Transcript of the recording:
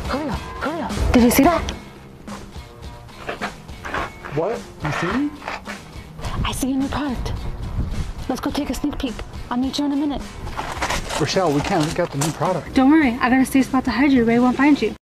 Hurry up, hurry up. Did you see that? What? You see me? I see a new product. Let's go take a sneak peek. I'll meet you in a minute. Rochelle, we can't look at the new product. Don't worry, I got a safe spot to hide you. Ray won't find you.